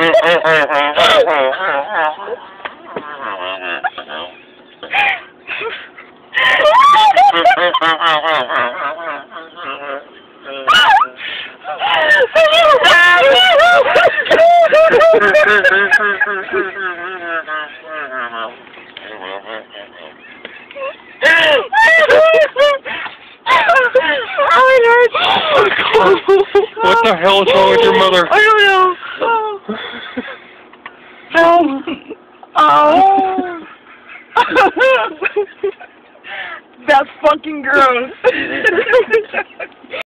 What the hell is wrong with your mother? I don't know. Oh. That's fucking gross.